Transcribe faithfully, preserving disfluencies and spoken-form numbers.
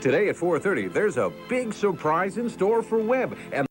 Today at four thirty, there's a big surprise in store for Webb. And